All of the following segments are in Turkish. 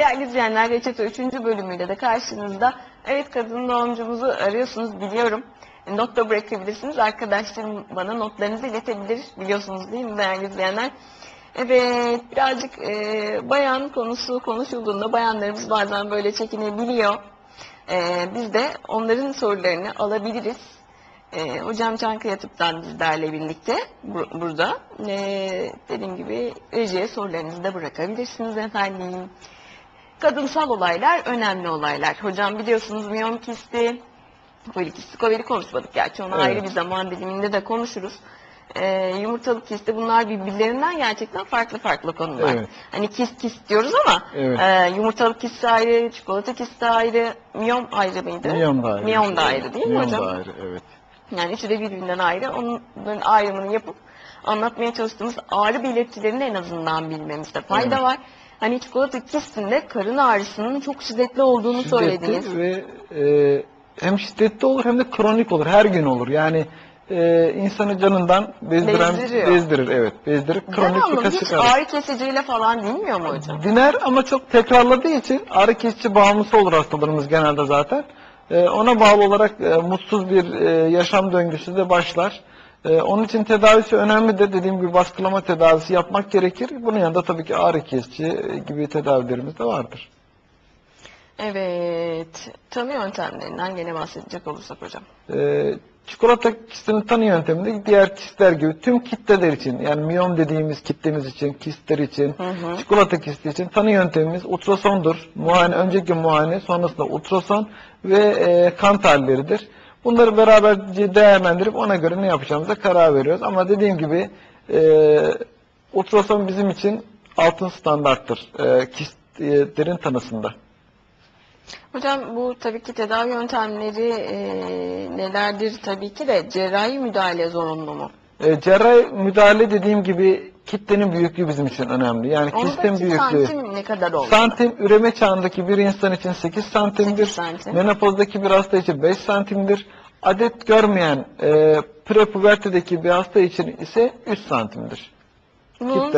Değerli izleyenler, Reçete 3. bölümüyle de karşınızda. Evet, kadın doğumcumuzu arıyorsunuz biliyorum. Not da bırakabilirsiniz. Arkadaşlarım bana notlarınızı iletebilir. Biliyorsunuz değil mi değerli izleyenler? Evet, birazcık bayan konusu konuşulduğunda bayanlarımız bazen böyle çekinebiliyor. Biz de onların sorularını alabiliriz. Hocam Çankaya Tıp'tan bizlerle birlikte burada. Dediğim gibi rejiye sorularınızı da bırakabilirsiniz efendim. Kadınsal olaylar, önemli olaylar. Hocam biliyorsunuz miyom kisti, polikistik konuşmadık. Gerçi onu ayrı bir zaman diliminde de konuşuruz. Yumurtalık kisti, bunlar birbirlerinden gerçekten farklı konular. Evet. Hani kist diyoruz ama yumurtalık kisti ayrı, çikolata kisti ayrı, miyom ayrı mıydı? Miyom da ayrı. Miyom da ayrı değil mi hocam? Miyom da ayrı, evet. Yani üçü de birbirinden ayrı. Onların ayrımını yapıp anlatmaya çalıştığımız ağrı belirtilerini en azından bilmemizde fayda var. Hani çikolata kistinde karın ağrısının çok şiddetli olduğunu söylediniz. Ve hem şiddetli olur hem de kronik olur. Her gün olur. Yani insanı canından bezdirir. Evet, bezdirir. Kronik bir kasık ağrısı. Ağrı kesiciyle falan dinmiyor mu hocam? Diner ama çok tekrarladığı için ağrı kesici bağımlısı olur hastalarımız genelde zaten. Ona bağlı olarak mutsuz bir yaşam döngüsü de başlar. Onun için tedavisi önemlidir. Dediğim gibi baskılama tedavisi yapmak gerekir. Bunun yanında tabii ki ağrı kesici gibi tedavilerimiz de vardır. Evet. Tanı yöntemlerinden gene bahsedecek olursak hocam. Çikolata kistinin tanı yönteminde diğer kistler gibi tüm kitleler için, yani miyom dediğimiz kitlemiz için, kistler için, çikolata kisti için tanı yöntemimiz ultrasondur. Önceki muayene, sonrasında ultrason ve kan tahlilleridir. Bunları beraberce değerlendirip ona göre ne yapacağımıza karar veriyoruz. Ama dediğim gibi ultrason bizim için altın standarttır kistlerin tanısında. Hocam bu tabii ki tedavi yöntemleri nelerdir tabii ki de cerrahi müdahale zorunlu mu? Cerrahi müdahale dediğim gibi kitlenin büyüklüğü bizim için önemli. Yani kistin büyüklüğü. Santim ne kadar olur? Santim üreme çağındaki bir insan için 8 santimdir. 8 santim. Menopozdaki bir hasta için 5 santimdir. Adet görmeyen prepubertedeki bir hasta için ise 3 santimdir. Bunun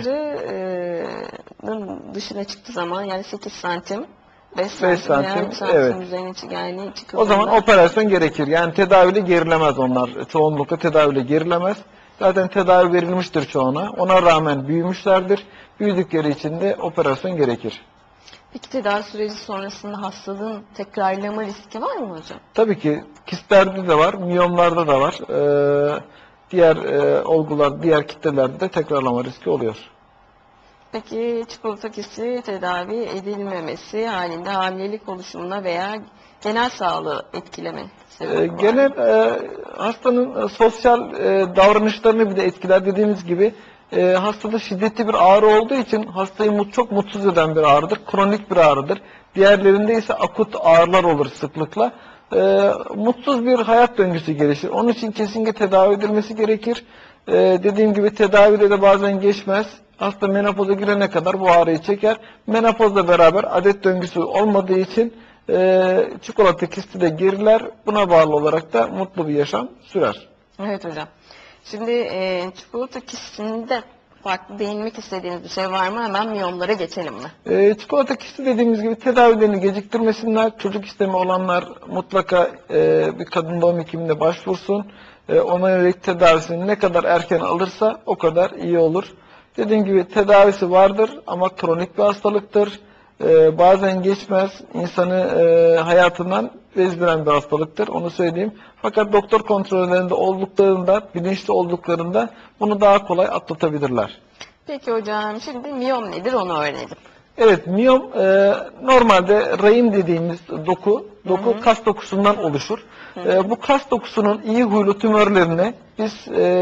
sınırı dışına çıktığı zaman yani 8 santim. 5 santim, evet. Yani o zaman operasyon gerekir. Yani tedaviyle gerilemez onlar. Çoğunlukla tedaviyle gerilemez. Zaten tedavi verilmiştir çoğuna. Ona rağmen büyümüşlerdir. Büyüdükleri için de operasyon gerekir. Peki tedavi süreci sonrasında hastalığın tekrarlama riski var mı hocam? Tabii ki. Kistlerde de var, miyomlarda da var. Diğer olgular, diğer kitlelerde de tekrarlama riski oluyor. Peki çikolata kisti tedavi edilmemesi halinde hamilelik oluşumuna veya genel sağlığı etkileme sebebi var? Genel hastanın sosyal davranışlarını bir de etkiler. Dediğimiz gibi hastada şiddetli bir ağrı olduğu için hastayı çok mutsuz eden bir ağrıdır. Kronik bir ağrıdır. Diğerlerinde ise akut ağrılar olur sıklıkla. Mutsuz bir hayat döngüsü gelişir. Onun için kesinlikle tedavi edilmesi gerekir. Dediğim gibi tedavide de bazen geçmez. Hasta menopoza girene kadar bu ağrıyı çeker. Menopozla beraber adet döngüsü olmadığı için çikolata kisti de geriler. Buna bağlı olarak da mutlu bir yaşam sürer. Evet hocam. Şimdi çikolata kistinde farklı değinmek istediğiniz bir şey var mı? Hemen miyomlara geçelim mi? Çikolata kisti dediğimiz gibi tedavilerini geciktirmesinler. Çocuk istemi olanlar mutlaka bir kadın doğum hekimine başvursun. Ona yönelik tedavisini ne kadar erken alırsa o kadar iyi olur. Dediğim gibi tedavisi vardır ama kronik bir hastalıktır. Bazen geçmez, insanı hayatından bezdiren bir hastalıktır, onu söyleyeyim. Fakat doktor kontrollerinde olduklarında, bilinçli olduklarında bunu daha kolay atlatabilirler. Peki hocam, şimdi miyom nedir onu öğrenelim. Evet, miyom normalde rahim dediğimiz doku kas dokusundan oluşur. Bu kas dokusunun iyi huylu tümörlerine biz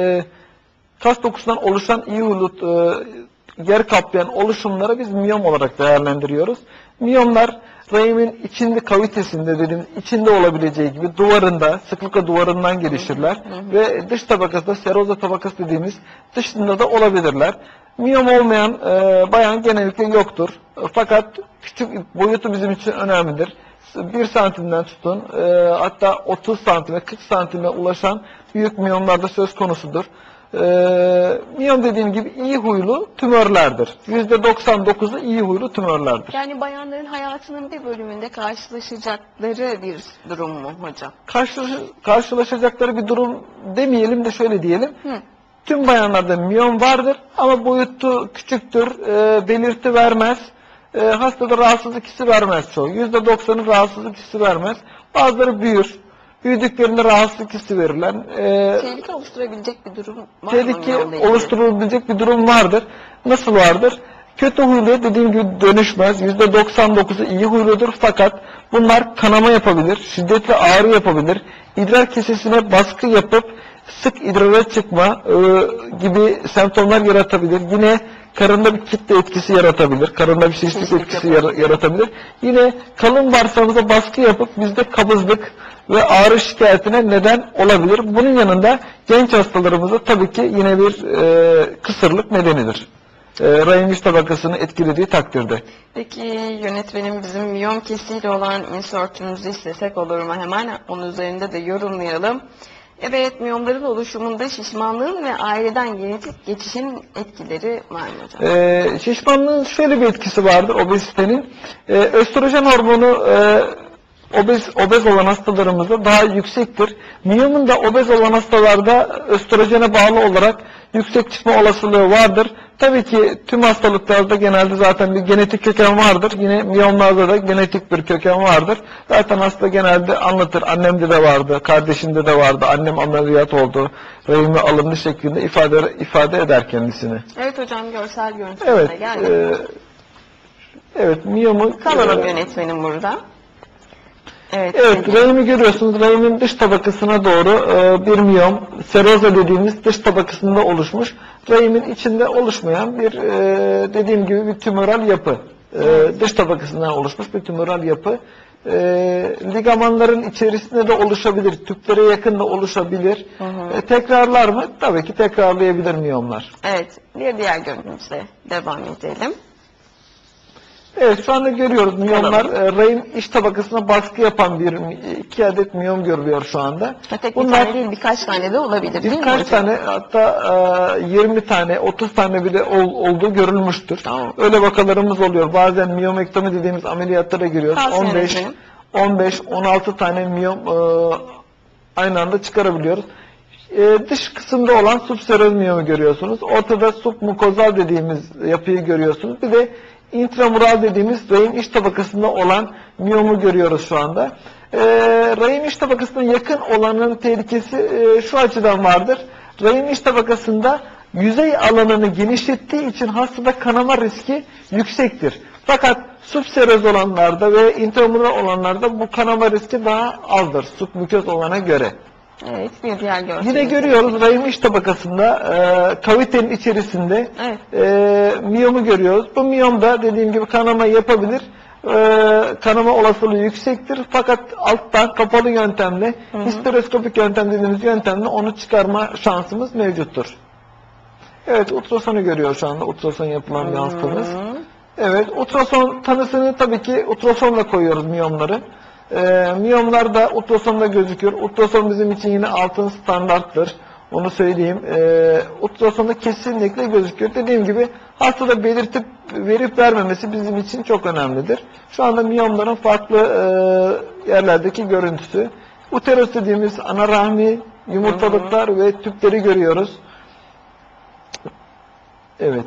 kas dokusundan oluşan iyi huylu yer kaplayan oluşumlara biz miyom olarak değerlendiriyoruz. Miyomlar rahimin içinde, kavitesinde dediğimiz içinde olabileceği gibi duvarında, sıklıkla duvarından gelişirler. Ve dış tabakası da seroza tabakası dediğimiz dışında da olabilirler. Miyom olmayan bayan genellikle yoktur. Fakat küçük boyutu bizim için önemlidir. 1 santimden tutun hatta 30 santime 40 santime ulaşan büyük miyomlar da söz konusudur. Miyom dediğim gibi iyi huylu tümörlerdir. %99'u iyi huylu tümörlerdir. Yani bayanların hayatının bir bölümünde karşılaşacakları bir durum mu hocam? Karşılaşacakları bir durum demeyelim de şöyle diyelim. Hı. Tüm bayanlarda miyom vardır ama boyutu küçüktür, belirti vermez. Hastada rahatsızlık hissi vermez çoğu. %90'ı rahatsızlık hissi vermez. Bazıları büyür. Büyüdüklerinde rahatsızlık hissi verirler. Tehlike oluşturabilecek bir durum var mı? Tehlike miyomla ilgili? oluşturulabilecek bir durum vardır. Nasıl vardır? Kötü huylu dediğim gibi dönüşmez. %99'u iyi huyludur fakat bunlar kanama yapabilir, şiddetli ağrı yapabilir, idrar kesesine baskı yapıp sık idrara çıkma gibi semptomlar yaratabilir. Yine karında bir kitle etkisi yaratabilir. Karında bir şişlik etkisi yaratabilir. Yine kalın bağırsağımıza baskı yapıp bizde kabızlık ve ağrı şikayetine neden olabilir. Bunun yanında genç hastalarımızda tabii ki yine bir kısırlık nedenidir. Rahim iç tabakasını etkilediği takdirde. Peki yönetmenim, bizim miyom kesiyle olan insertümüzü istesek olur mu? Hemen onun üzerinde de yorumlayalım. Evet, miyomların oluşumunda şişmanlığın ve aileden genetik geçişin etkileri var mı hocam? Şişmanlığın şöyle bir etkisi vardır obezitenin. Östrojen hormonu obez olan hastalarımızda daha yüksektir. Miyomun da obez olan hastalarda östrojene bağlı olarak yüksek çıkma olasılığı vardır. Tabii ki tüm hastalıklarda genelde zaten bir genetik köken vardır. Yine miyomlarda da genetik bir köken vardır. Zaten hasta genelde anlatır. Annemde de vardı, kardeşimde de vardı. Annem ameliyat oldu, rahimi alındı şeklinde ifade eder kendisini. Evet hocam, görsel görüntüsüne Evet, geldi. evet, miyomu... Kalalım yönetmenim burada. Evet, rahimi görüyorsunuz. Rahimin dış tabakasına doğru bir miyom, seroza dediğimiz dış tabakasında oluşmuş. Rahimin içinde oluşmayan bir dediğim gibi bir tümöral yapı. Dış tabakasından oluşmuş bir tümöral yapı. Ligamanların içerisinde de oluşabilir. Tüplere yakın da oluşabilir. Tekrarlar mı? Tabii ki tekrarlayabilir miyomlar. Evet, bir diğer görüntümüze devam edelim. Evet, şu anda görüyoruz miyomlar, rahim iç tabakasına baskı yapan iki adet miyom görülüyor şu anda. Tek bir tane değil, birkaç tane de olabilir değil mi hocam? Birkaç tane, hatta 20 tane, 30 tane bile olduğu görülmüştür. Tamam. Öyle vakalarımız oluyor. Bazen miyomektomi dediğimiz ameliyatlara giriyoruz. 15, 16 tane miyom aynı anda çıkarabiliyoruz. Dış kısımda olan subseroz miyomu görüyorsunuz. Ortada submukozal dediğimiz yapıyı görüyorsunuz. Bir de intramural dediğimiz rahim iç tabakasında olan miyomu görüyoruz şu anda. Rahim iç tabakasına yakın olanın tehlikesi şu açıdan vardır. Rahim iç tabakasında yüzey alanını genişlettiği için hastada kanama riski yüksektir. Fakat subseroz olanlarda ve intramural olanlarda bu kanama riski daha azdır submuköz olana göre. Evet, bir diğer görsel. Yine görüyoruz rahim iç tabakasında kavitenin içerisinde miyomu görüyoruz. Bu miyom da dediğim gibi kanama yapabilir. Kanama olasılığı yüksektir. Fakat alttan kapalı yöntemle, histeroskopik yöntem dediğimiz yöntemle onu çıkarma şansımız mevcuttur. Evet, ultrasonu görüyor şu anda. Ultrason yapılan bir hastamız. Evet, ultrason tanısını tabii ki ultrasonla koyuyoruz miyomları. Miyomlar da ultrasonda gözüküyor. Ultrason bizim için yine altın standarttır. Onu söyleyeyim. Ultrasonda kesinlikle gözüküyor. Dediğim gibi hastada belirtip verip vermemesi bizim için çok önemlidir. Şu anda miyomların farklı yerlerdeki görüntüsü. Uterus dediğimiz ana rahmi, yumurtalıklar ve tüpleri görüyoruz. Evet.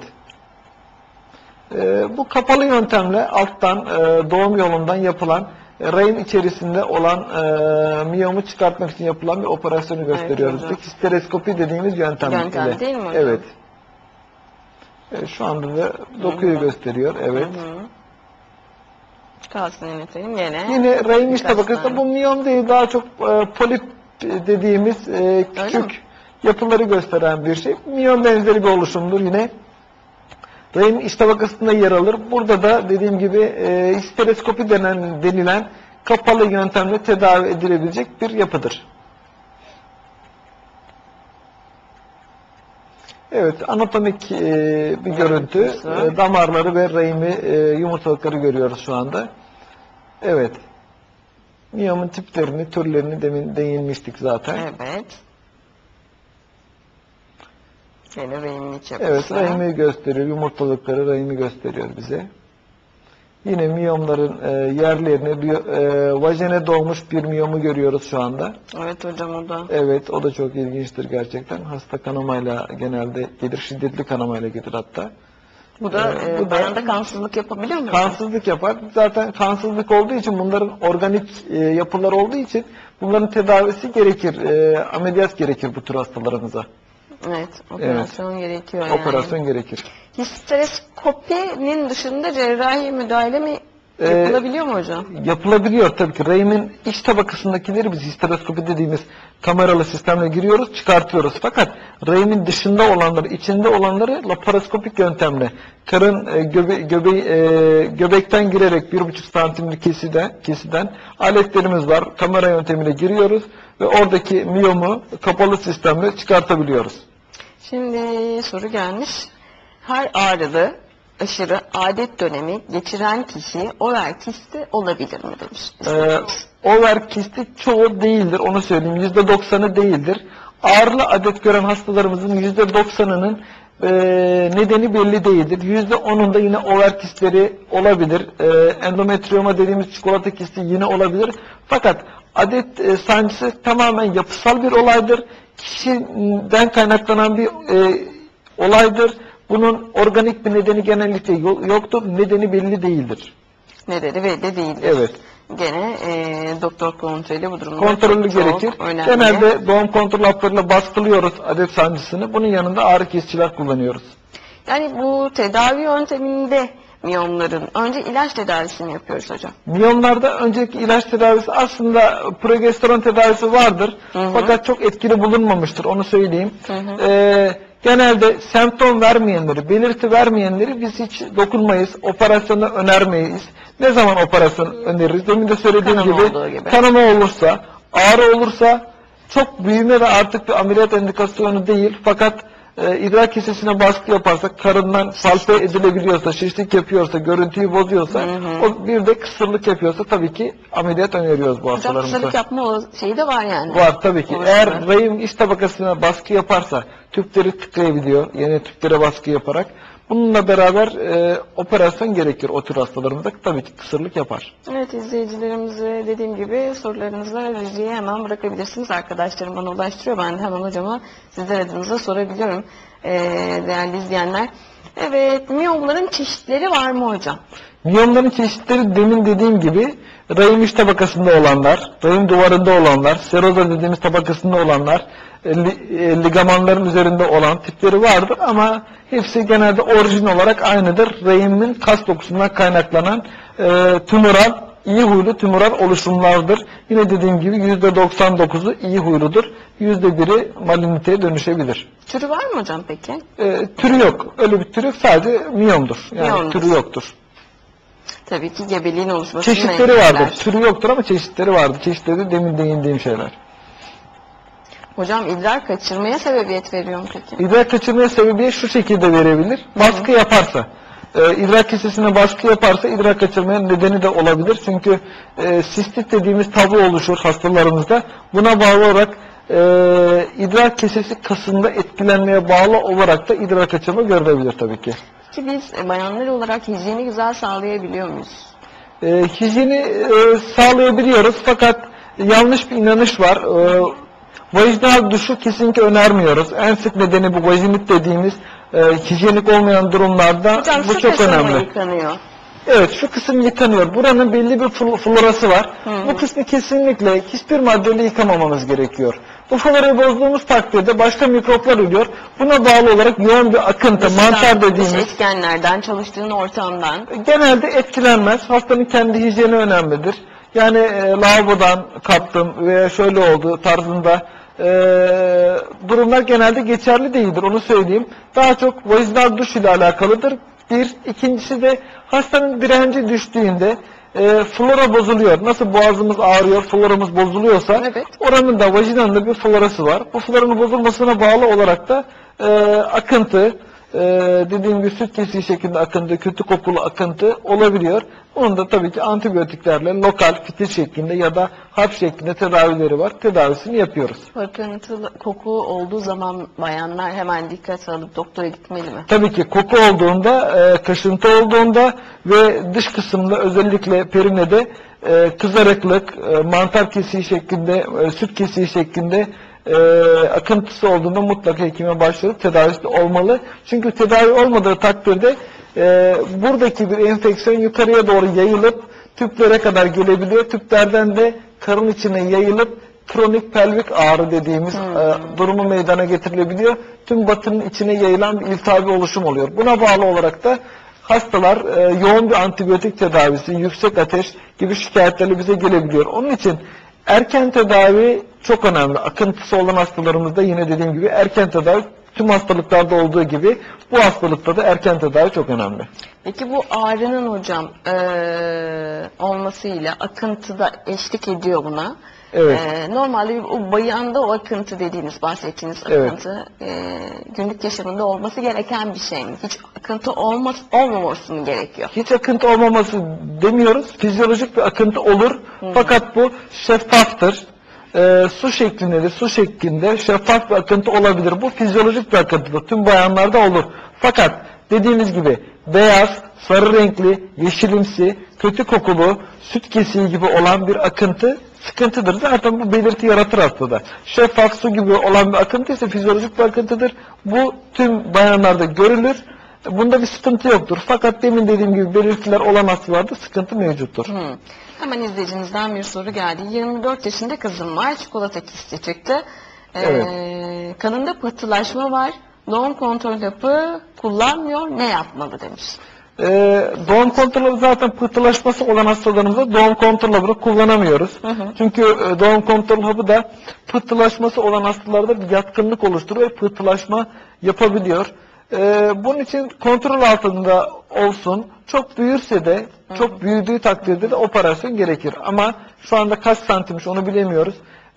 Bu kapalı yöntemle alttan doğum yolundan yapılan rahim içerisinde olan miyomu çıkartmak için yapılan bir operasyonu gösteriyoruz. Evet, histeroskopi dediğimiz yöntem ile. Değil mi hocam? Evet. Şu anda da dokuyu gösteriyor. Evet. Kalsın yönetelim yine. Yine rahim iç Birkaç tabakası tane. bu miyom değil, daha çok polip dediğimiz küçük yapıları gösteren bir şey. Miyom benzeri bir oluşumdur yine. Rahim iç tabakasında yer alır. Burada da dediğim gibi histeroskopi denilen kapalı yöntemle tedavi edilebilecek bir yapıdır. Evet, anatomik bir görüntü. Damarları ve rahimi, yumurtalıkları görüyoruz şu anda. Evet. Miyomun tiplerini, türlerini demin değinmiştik zaten. Evet. Yine rahimli iç yapısı. Evet, rahimi gösteriyor. Yumurtalıkları rahimi gösteriyor bize. Yine miyomların yerlerini vajene doğmuş bir miyomu görüyoruz şu anda. Evet hocam, o da. Evet, o da çok ilginçtir gerçekten. Hasta kanamayla genelde gelir, şiddetli kanamayla gelir hatta. Bu da Bu da bayanda kansızlık yapabiliyor mu? kansızlık yapar. Zaten kansızlık olduğu için, bunların organik yapılar olduğu için bunların tedavisi gerekir. Ameliyat gerekir bu tür hastalarımıza. Evet, operasyon gerekiyor yani. Operasyon gerekir. Histeroskopinin dışında cerrahi müdahale mi yapılabiliyor mu hocam? Yapılabiliyor tabii ki. Rahimin iç tabakasındakileri biz histeroskopi dediğimiz kameralı sistemle giriyoruz, çıkartıyoruz. Fakat rahimin dışında olanları, içinde olanları laparoskopik yöntemle karın göbekten girerek 1,5 santimlik kesiden aletlerimiz var. Kamera yöntemiyle giriyoruz ve oradaki miyomu kapalı sistemle çıkartabiliyoruz. Şimdi soru gelmiş. Her ağrılı, aşırı adet dönemi geçiren kişi over kisti olabilir mi demiş. Over kisti çoğu değildir, onu söyleyeyim. %90'ı değildir. Ağırlı adet gören hastalarımızın %90'ının nedeni belli değildir. %10'unda yine over kistleri olabilir. Endometriyoma dediğimiz çikolata kisti yine olabilir. Fakat adet sancısı tamamen yapısal bir olaydır. Kişiden kaynaklanan bir olaydır. Bunun organik bir nedeni genellikle yoktur. Nedeni belli değildir. Nedeni belli değildir. Evet. Gene doktor kontrolü bu durumda kontrolü çok gerekir. önemli. Genelde doğum kontrol haplarıyla baskılıyoruz adet sancısını. Bunun yanında ağrı kesiciler kullanıyoruz. Yani bu tedavi yönteminde miyomların önce ilaç tedavisini yapıyoruz hocam. Miyomlarda önceki ilaç tedavisi, aslında progesteron tedavisi vardır. Fakat çok etkili bulunmamıştır, onu söyleyeyim. Genelde semptom vermeyenleri, belirti vermeyenleri biz hiç dokunmayız, operasyona önermeyiz. Ne zaman operasyon öneririz? Demin de söylediğim gibi kanama olursa, ağrı olursa, çok büyüme ve artık bir ameliyat indikasyonu değil. Fakat idrar kesesine baskı yaparsa, karından palpe edilebiliyorsa, şişlik yapıyorsa, görüntüyü bozuyorsa, o bir de kısırlık yapıyorsa tabii ki ameliyat öneriyoruz bu hastalarımıza. Kısırlık yapma şeyi de var yani. Var tabii ki. Eğer rahim iç tabakasına baskı yaparsa, tüpleri tıkayabiliyor, yeni tüplere baskı yaparak. Bununla beraber operasyon gerekir o tür hastalarımızda. Tabii ki kısırlık yapar. Evet, izleyicilerimize dediğim gibi sorularınızı rejiye hemen bırakabilirsiniz. Arkadaşlarım bana ulaştırıyor. Ben de hemen hocama sizler adınıza sorabiliyorum. Değerli izleyenler. Evet, miyomların çeşitleri var mı hocam? Miyomların çeşitleri demin dediğim gibi rahim iç tabakasında olanlar, rahim duvarında olanlar, seroza dediğimiz tabakasında olanlar, ligamanların üzerinde olan tipleri vardır ama hepsi genelde orijin olarak aynıdır. Rahimin kas dokusundan kaynaklanan tümöral, iyi huylu tümöral oluşumlardır. Yine dediğim gibi %99'u iyi huyludur. %1'i maligniteye dönüşebilir. Türü var mı hocam peki? Türü yok. Öyle bir türü yok. Sadece miyomdur. Yani Miyomdur. türü yoktur. Tabii ki gebeliğin oluşmasını Çeşitleri vardır. Türü yoktur ama çeşitleri vardır. Çeşitleri de demin değindiğim şeyler. Hocam idrar kaçırmaya sebebiyet veriyor mu peki? İdrar kaçırmaya sebebiyet şu şekilde verebilir. Baskı yaparsa. İdrar kesesine baskı yaparsa idrar kaçırmaya nedeni de olabilir. Çünkü sistit dediğimiz tablo oluşur hastalarımızda. Buna bağlı olarak idrar kesesi kasında etkilenmeye bağlı olarak da idrar kaçırma görülebilir tabii ki. Ki biz bayanlar olarak hijyeni güzel sağlayabiliyor muyuz? Hijyeni sağlayabiliyoruz fakat yanlış bir inanış var. Vajinal duşu kesinlikle önermiyoruz. En sık nedeni bu vajinit dediğimiz hijyenik olmayan durumlarda. Hocam, bu çok önemli. Yıkanıyor. Evet, şu kısım yıkanıyor. Buranın belli bir florası var. Bu kısmı kesinlikle hiçbir maddeyle yıkamamamız gerekiyor. Bu florayı bozduğumuz takdirde başka mikroplar ürüyor. Buna bağlı olarak yoğun bir akıntı, mantar dediğimiz etkenlerden, çalıştığın ortamdan. Genelde etkilenmez. Hastanın kendi hijyeni önemlidir. Yani lavabodan kaptım veya şöyle oldu tarzında durumlar genelde geçerli değildir. Onu söyleyeyim. Daha çok vajinal duş ile alakalıdır. İkincisi de hastanın direnci düştüğünde flora bozuluyor. Nasıl boğazımız ağrıyor, floramız bozuluyorsa oranın da vajinalında bir florası var. Bu floranın bozulmasına bağlı olarak da akıntı, Dediğim gibi süt kesiği şeklinde akıntı, kötü kokulu akıntı olabiliyor. Onun da tabii ki antibiyotiklerle lokal fitil şeklinde ya da hap şeklinde tedavileri var. Tedavisini yapıyoruz. Akıntılı koku olduğu zaman bayanlar hemen dikkat alıp doktora gitmeli mi? Tabii ki koku olduğunda, kaşıntı olduğunda ve dış kısımda özellikle perinede kızarıklık, mantar kesiği şeklinde, süt kesiği şeklinde akıntısı olduğunda mutlaka hekime başvurup tedavisi olmalı. Çünkü tedavi olmadığı takdirde buradaki bir enfeksiyon yukarıya doğru yayılıp tüplere kadar gelebiliyor. Tüplerden de karın içine yayılıp kronik pelvik ağrı dediğimiz durumu meydana getirilebiliyor. Tüm batının içine yayılan bir iltihabi oluşum oluyor. Buna bağlı olarak da hastalar yoğun bir antibiyotik tedavisi, yüksek ateş gibi şikayetlerle bize gelebiliyor. Onun için erken tedavi çok önemli. Akıntısı olan hastalarımızda yine dediğim gibi erken tedavi tüm hastalıklarda olduğu gibi bu hastalıkta da erken tedavi çok önemli. Peki bu ağrının hocam olmasıyla akıntı da eşlik ediyor buna. Evet. Normalde o bayanda o akıntı dediğiniz, bahsettiğiniz akıntı günlük yaşamında olması gereken bir şey mi? Hiç akıntı olmaması mı gerekiyor? Hiç akıntı olmaması demiyoruz. Fizyolojik bir akıntı olur. Fakat bu şeffaftır. Su şeklinde şeffaf bir akıntı olabilir. Bu fizyolojik bir akıntıdır. Tüm bayanlarda olur. Fakat dediğimiz gibi beyaz, sarı renkli, yeşilimsi, kötü kokulu, süt kesiği gibi olan bir akıntı sıkıntıdır. Zaten bu belirti yaratır hastada. Şeffaf su gibi olan bir akıntı ise fizyolojik bir akıntıdır. Bu tüm bayanlarda görülür. Bunda bir sıkıntı yoktur. Fakat demin dediğim gibi belirtiler olan hastalarda sıkıntı mevcuttur. Hemen izleyicimizden bir soru geldi. 24 yaşında kızım var. Çikolata kisti çıktı. Kanında pıhtılaşma var. Doğum kontrol hapı kullanmıyor. Ne yapmalı demiş. Doğum kontrolü zaten pıhtılaşması olan hastalarımızda doğum kontrol hapını kullanamıyoruz. Çünkü doğum kontrol hapı da pıhtılaşması olan hastalarda bir yatkınlık oluşturuyor ve pıhtılaşma yapabiliyor. Bunun için kontrol altında olsun. Çok büyürse de, çok büyüdüğü takdirde de operasyon gerekir. Ama şu anda kaç santimmiş onu bilemiyoruz.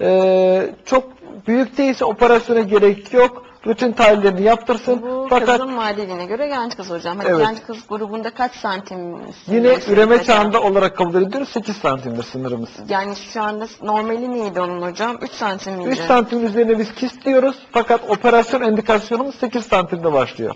Çok büyük değilse operasyona gerek yok. Rutin tahlillerini yaptırsın. Bu Fakat kızın modeline göre genç kız hocam. Hani Evet. genç kız grubunda kaç santim? yine üreme çağında olarak kabul ediyoruz. 8 santimdir sınırımız. Yani şu anda normali neydi onun hocam? 3 santim miydi? 3 santim üzerine biz kist diyoruz. Fakat operasyon indikasyonumuz 8 santimde başlıyor.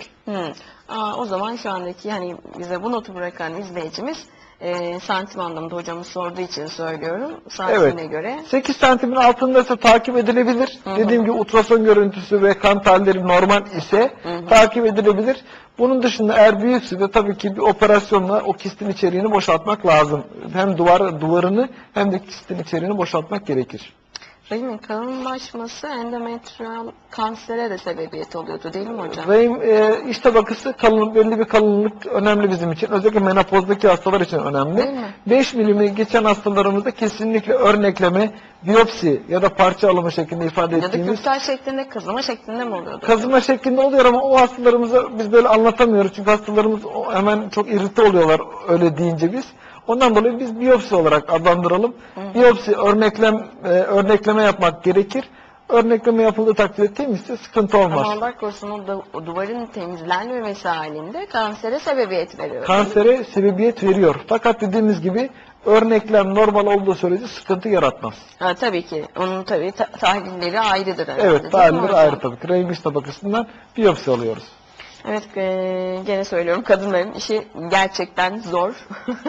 O zaman şu andaki hani bize bu notu bırakan izleyicimiz santim anlamında hocamız sorduğu için söylüyorum. Santimine göre. 8 santimin altındaysa takip edilebilir. Dediğim gibi ultrason görüntüsü ve kan tahlilleri normal ise takip edilebilir. Bunun dışında eğer büyükse de tabii ki bir operasyonla o kistin içeriğini boşaltmak lazım. Hem duvarını hem de kistin içeriğini boşaltmak gerekir. Rahimin kalınlaşması endometriyal kansere de sebebiyet oluyordu değil mi hocam? Rahim iç tabakası belli bir kalınlık önemli bizim için. Özellikle menopozdaki hastalar için önemli. Değil mi? 5 milimi geçen hastalarımızda kesinlikle örnekleme, biyopsi ya da parça alımı şeklinde ifade Ya da ettiğimiz kürtaj şeklinde, kazıma şeklinde mi oluyordu? kazıma şeklinde oluyor ama o hastalarımıza biz böyle anlatamıyoruz. Çünkü hastalarımız hemen çok irite oluyorlar öyle deyince biz. Ondan dolayı biz biyopsi olarak adlandıralım. Biyopsi, örnekleme yapmak gerekir. Örnekleme yapıldığı takdirde temizse sıkıntı olmaz. Ama Allah korusun o duvarın temizlenmemesi halinde kansere sebebiyet veriyor. Kansere sebebiyet veriyor. Fakat dediğimiz gibi örneklem normal olduğu sürece sıkıntı yaratmaz. Tabii ki. Onun tabii tahlilleri ayrıdır herhalde. Evet, değil mi tahlilleri hocam? ayrı tabii ki. Rahim iç tabakasından biyopsi alıyoruz. Evet, gene söylüyorum, kadınların işi gerçekten zor.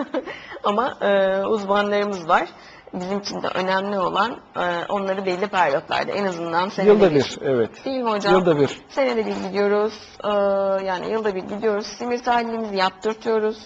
Ama uzmanlarımız var. Bizim için de önemli olan onları belli periyotlarda, en azından senede Yılda bir, evet. Değil mi hocam? Yılda bir. Senede bir gidiyoruz. Yani yılda bir gidiyoruz. Simir tahlilimizi yaptırtıyoruz.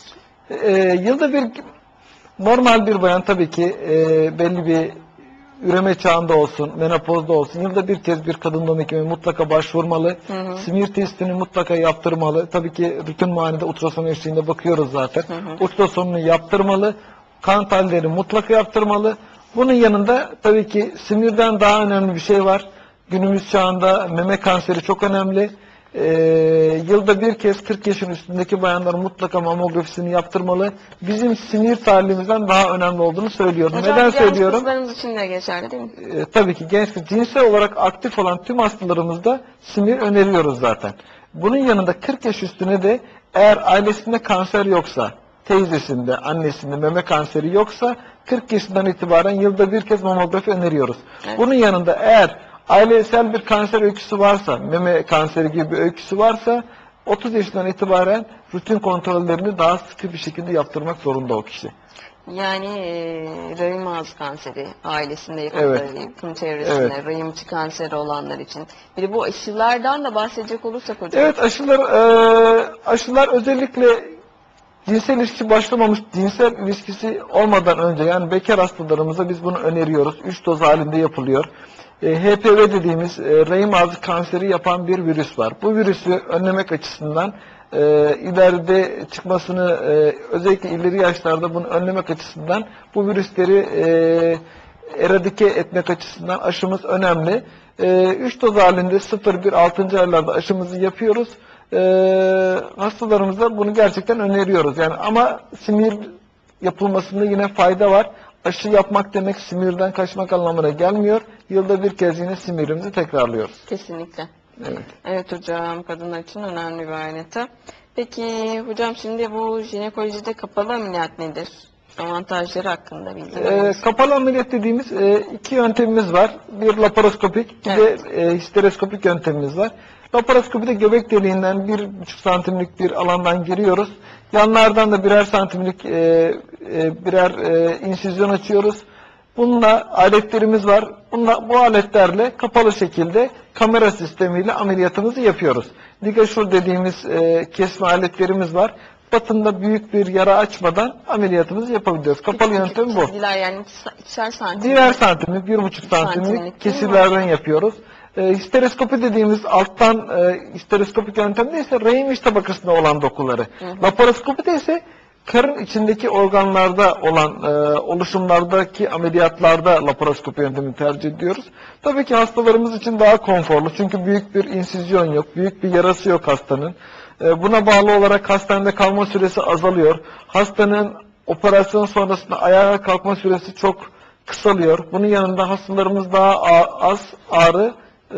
Yılda bir normal bir bayan tabii ki belli bir üreme çağında olsun, menopozda olsun, yılda bir kez bir kadın doğum hekimine mutlaka başvurmalı. Simir testini mutlaka yaptırmalı. Tabii ki rutin muayenede ultrason eşliğinde bakıyoruz zaten. Ultrasonunu yaptırmalı. Kan tahlilleri mutlaka yaptırmalı. Bunun yanında tabii ki simirden daha önemli bir şey var. Günümüz çağında meme kanseri çok önemli. Yılda bir kez 40 yaşın üstündeki bayanlar mutlaka mamografisini yaptırmalı. Bizim sinir tahlilimizden daha önemli olduğunu söylüyorum. Hocam, neden genç söylüyorum? kızlarımız için de geçerli değil mi? Tabii ki cinsel olarak aktif olan tüm hastalarımızda sinir öneriyoruz zaten. Bunun yanında 40 yaş üstüne de eğer ailesinde kanser yoksa, teyzesinde, annesinde meme kanseri yoksa 40 yaşından itibaren yılda bir kez mamografi öneriyoruz. Evet. Bunun yanında eğer ailesel bir kanser öyküsü varsa, meme kanseri gibi bir öyküsü varsa 30 yaşından itibaren rutin kontrollerini daha sıkı bir şekilde yaptırmak zorunda o kişi. Yani rahim ağzı kanseri ailesinde yakın çevresinde, Evet. rahim içi kanseri olanlar için. Bir de bu aşılardan da bahsedecek olursak hocam. Evet, aşılar özellikle cinsel ilişki başlamamış, cinsel ilişkisi olmadan önce, yani bekar hastalarımıza biz bunu öneriyoruz. 3 doz halinde yapılıyor. HPV dediğimiz rahim ağzı kanseri yapan bir virüs var. Bu virüsü önlemek açısından ileride çıkmasını, özellikle ileri yaşlarda bunu önlemek açısından bu virüsleri eradike etmek açısından aşımız önemli. 3 doz halinde 0-1-6. aylarda aşımızı yapıyoruz. Hastalarımıza bunu gerçekten öneriyoruz. Yani ama simir yapılmasında yine fayda var. Aşı yapmak demek simirden kaçmak anlamına gelmiyor. Yılda bir kez yine simirimizi tekrarlıyoruz. Kesinlikle. Evet. Evet hocam, kadınlar için önemli bir ayrıntı. Peki hocam, şimdi bu jinekolojide kapalı ameliyat nedir? Avantajları hakkında bilgi verir. Kapalı ameliyat dediğimiz iki yöntemimiz var. Bir laparoskopik, bir Evet. de histeroskopik yöntemimiz var. Laparoskopide göbek deliğinden 1,5 santimlik bir alandan giriyoruz. Yanlardan da birer santimlik birer insizyon açıyoruz. Bununla aletlerimiz var. Bu aletlerle kapalı şekilde kamera sistemiyle ameliyatımızı yapıyoruz. Ligaşur dediğimiz kesme aletlerimiz var. Batında büyük bir yara açmadan ameliyatımızı yapabiliyoruz. Kapalı yöntem bu. Çizgiler yani ikişer santim. Birer santimlik, 1,5 santimlik kesilerden yapıyoruz. Histeroskopi dediğimiz alttan histeroskopik yöntemde ise rahim iç tabakasında olan dokuları. Laparoskopide ise karın içindeki organlarda olan oluşumlardaki ameliyatlarda laparoskopi yöntemini tercih ediyoruz. Tabii ki hastalarımız için daha konforlu. Çünkü büyük bir insizyon yok, büyük bir yarası yok hastanın. Buna bağlı olarak hastanede kalma süresi azalıyor. Hastanın operasyon sonrasında ayağa kalkma süresi çok kısalıyor. Bunun yanında hastalarımız daha az ağrı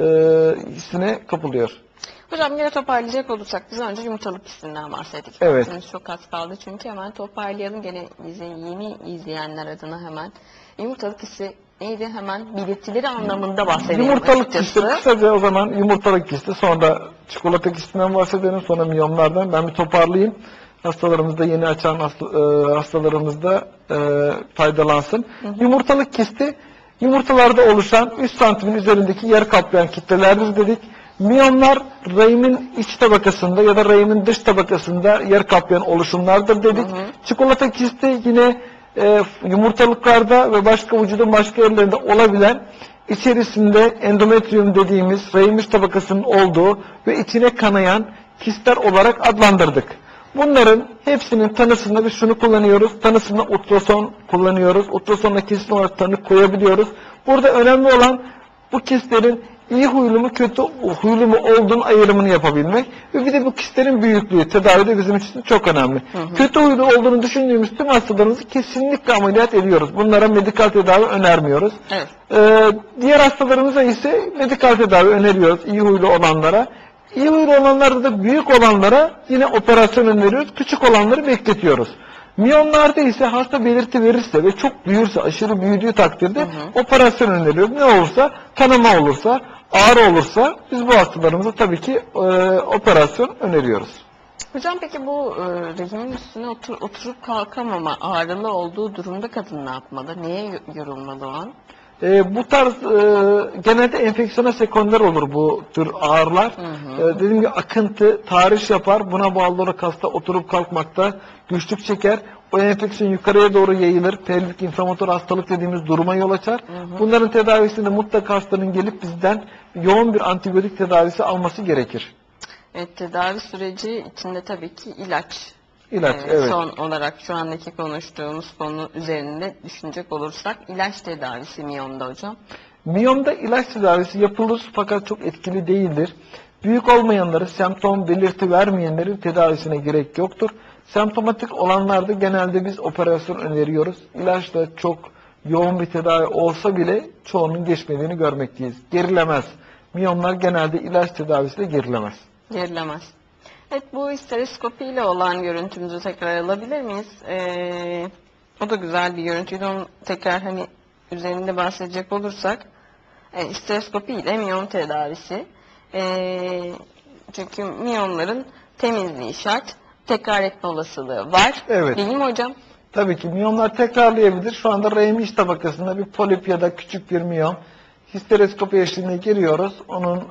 hissine kapılıyor. Hocam yine toparlayacak olursak biz önce yumurtalık hissinden bahsettik. Evet. Vaktimiz çok az kaldı çünkü hemen toparlayalım gene bizi yeni izleyenler adına hemen. Yumurtalık hissi neydi, hemen belirtileri anlamında bahsedelim Yumurtalık kisti, açıkçası. kısaca o zaman yumurtalık kisti, sonra çikolata kistinden bahsedelim, sonra miyomlardan. Ben bir toparlayayım. Hastalarımızda, yeni açan hastalarımız da faydalansın. Yumurtalık kisti, yumurtalarda oluşan 3 santimin üzerindeki yer kaplayan kitlelerdir dedik. Miyomlar rahimin iç tabakasında ya da rahimin dış tabakasında yer kaplayan oluşumlardır dedik. Çikolata kisti yine yumurtalıklarda ve başka vücudun başka yerlerinde olabilen, içerisinde endometrium dediğimiz rahim iç tabakasının olduğu ve içine kanayan kistler olarak adlandırdık. Bunların hepsinin tanısında biz şunu kullanıyoruz. Tanısında ultrason kullanıyoruz. Ultrasonla kesin olarak tanı koyabiliyoruz. Burada önemli olan bu kistlerin iyi huylu mu kötü huylu mu olduğunu ayrımını yapabilmek ve bir de bu kistlerin büyüklüğü tedavide bizim için çok önemli. Kötü huylu olduğunu düşündüğümüz tüm hastalarımızı kesinlikle ameliyat ediyoruz. Bunlara medikal tedavi önermiyoruz. Evet. Diğer hastalarımıza ise medikal tedavi öneriyoruz iyi huylu olanlara. İyi huylu olanlarda da büyük olanlara yine operasyon öneriyoruz. Küçük olanları bekletiyoruz. Miyomlarda ise hasta belirti verirse ve çok büyürse, aşırı büyüdüğü takdirde operasyon öneriyoruz. Ne olursa, kanama olursa, ağrı olursa biz bu hastalarımıza tabii ki operasyon öneriyoruz. Hocam peki bu rahimin üstüne oturup kalkamama, ağrılı olduğu durumda kadın ne yapmalı? Neye yorulmalı o an? Bu tarz genelde enfeksiyona sekonder olur bu tür ağrılar. Dediğim gibi akıntı, tahriş yapar. Buna bağlı olarak hasta oturup kalkmakta güçlük çeker. O enfeksiyon yukarıya doğru yayılır. Pelvik inflamatuar hastalık dediğimiz duruma yol açar. Bunların tedavisinde mutlaka hastanın gelip bizden yoğun bir antibiyotik tedavisi alması gerekir. Evet, tedavi süreci içinde tabii ki ilaç. İlaç, evet. Son olarak şu andaki konuştuğumuz konu üzerinde düşünecek olursak ilaç tedavisi miyomda hocam. Miyomda ilaç tedavisi yapılır fakat çok etkili değildir. Büyük olmayanları, semptom belirti vermeyenlerin tedavisine gerek yoktur. Semptomatik olanlarda genelde biz operasyon öneriyoruz. İlaçla çok yoğun bir tedavi olsa bile çoğunun geçmediğini görmekteyiz. Gerilemez. Miyomlar genelde ilaç tedavisiyle gerilemez. Gerilemez. Evet, bu histeroskopi ile olan görüntümüzü tekrar alabilir miyiz? O da güzel bir görüntüydü. Onu tekrar hani üzerinde bahsedecek olursak. Histeroskopi ile miyon tedavisi. Çünkü miyonların temizliği şart. Tekrar etme olasılığı var. Evet. Değil mi hocam? Tabii ki miyonlar tekrarlayabilir. Şu anda rahim iç tabakasında bir polip ya da küçük bir miyon. Histeroskopi eşliğinde giriyoruz. Onun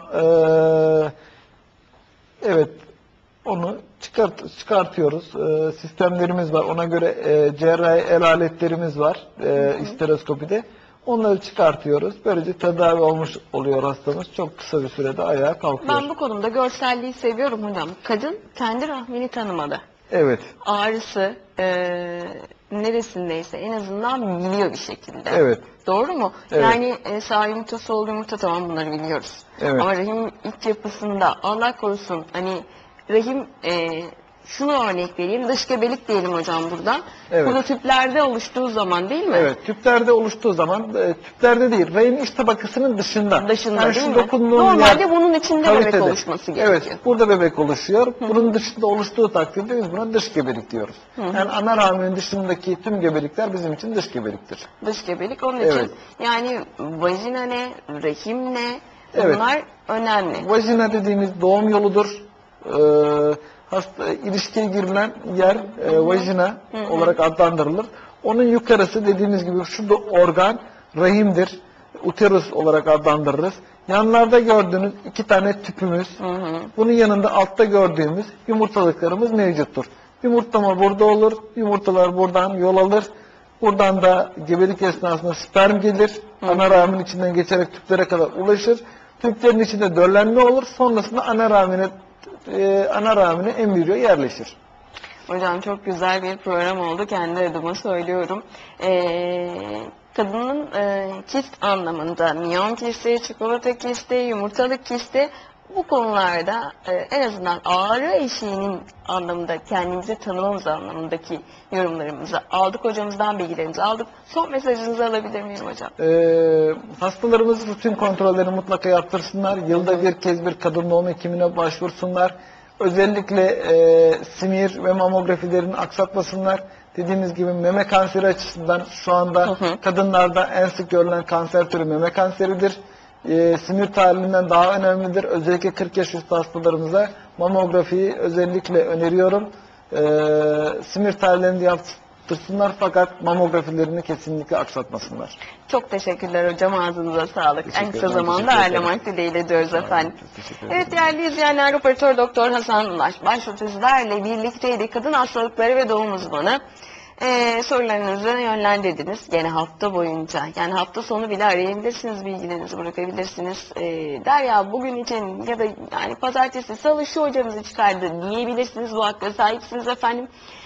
evet, onu çıkartıyoruz. Sistemlerimiz var. Ona göre cerrahi el aletlerimiz var histeroskopide. Onları çıkartıyoruz. Böylece tedavi olmuş oluyor hastamız. Çok kısa bir sürede ayağa kalkıyor. Ben bu konuda görselliği seviyorum hocam. Kadın kendi rahmini tanımalı. Evet. Ağrısı neresindeyse en azından biliyor bir şekilde. Evet. Doğru mu? Evet. Yani sağ yumurta, sol yumurta, tamam, bunları biliyoruz. Evet. Ama rahim iç yapısında Allah korusun hani rahim şunu örnek vereyim, dış gebelik diyelim hocam burada. Evet. Burada tüplerde oluştuğu zaman değil mi? Evet, tüplerde oluştuğu zaman, tüplerde değil, rahim iç tabakasının dışında. Dışında Yani değil şu mi? dokunduğum Normalde yer, bunun içinde bebek kalitede. oluşması gerekiyor. Evet, burada bebek oluşuyor. Bunun dışında oluştuğu takdirde biz buna dış gebelik diyoruz. Yani ana rahminin dışındaki tüm gebelikler bizim için dış gebeliktir. Dış gebelik onun Evet. için. Yani vajina ne, rahim ne, Evet. bunlar önemli. Vajina dediğimiz doğum yoludur. İlişkiye girilen yer vajina olarak adlandırılır. Onun yukarısı dediğimiz gibi şu da organ rahimdir. Uterus olarak adlandırırız. Yanlarda gördüğünüz 2 tane tüpümüz, bunun yanında altta gördüğümüz yumurtalıklarımız mevcuttur. Yumurtlama burada olur, yumurtalar buradan yol alır. Buradan da gebelik esnasında sperm gelir, ana rahmin içinden geçerek tüplere kadar ulaşır. Tüplerin içinde döllenme olur, sonrasında ana rahmine embriyo yerleşir. Hocam çok güzel bir program oldu. Kendi adıma söylüyorum. Kadının kist anlamında miyon kisti, çikolata kisti, yumurtalık kisti, bu konularda en azından ağrı eşiğinin anlamında kendimizi tanımamız anlamındaki yorumlarımızı aldık. Hocamızdan bilgilerimizi aldık. Son mesajınızı alabilir miyim hocam? Hastalarımız rutin kontrollerini mutlaka yaptırsınlar. Yılda bir kez bir kadın doğum hekimine başvursunlar. Özellikle simir ve mamografilerini aksatmasınlar. Dediğimiz gibi meme kanseri açısından şu anda kadınlarda en sık görülen kanser türü meme kanseridir. Simir tahlilinden daha önemlidir. Özellikle 40 yaş üstü hastalarımıza mamografiyi özellikle öneriyorum. Simir tahlillerini yaptırsınlar fakat mamografilerini kesinlikle aksatmasınlar. Çok teşekkürler hocam. Ağzınıza sağlık. En kısa zamanda ağırlamak dileğiyle diyoruz efendim. Evet değerli izleyenler, operatör doktor Hasan Ulaş başörtüsülerle birlikteydi. Kadın hastalıkları ve doğum uzmanı. Sorularınızı yönlendirdiniz gene hafta boyunca. Yani hafta sonu bile arayabilirsiniz, bilgilerinizi bırakabilirsiniz. Derya bugün için ya da yani pazartesi, salı şu hocamızı çıkardı diyebilirsiniz. Bu hakka sahipsiniz efendim.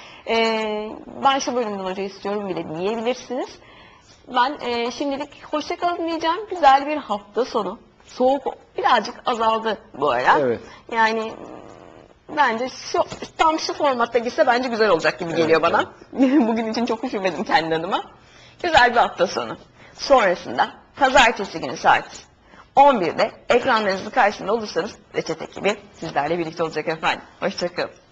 Ben şu bölümden hoca istiyorum bile diyebilirsiniz. Ben şimdilik hoşça kalın diyeceğim. Güzel bir hafta sonu. Soğuk birazcık azaldı bu ara. Evet. Yani bence tam şu formatta gitse bence güzel olacak gibi geliyor bana. Bugün için çok üşümedim kendi adıma. Güzel bir hafta sonu. Sonrasında pazartesi günü saat 11'de ekranlarınızın karşısında olursanız Reçete ekibi sizlerle birlikte olacak efendim. Hoşça kalın.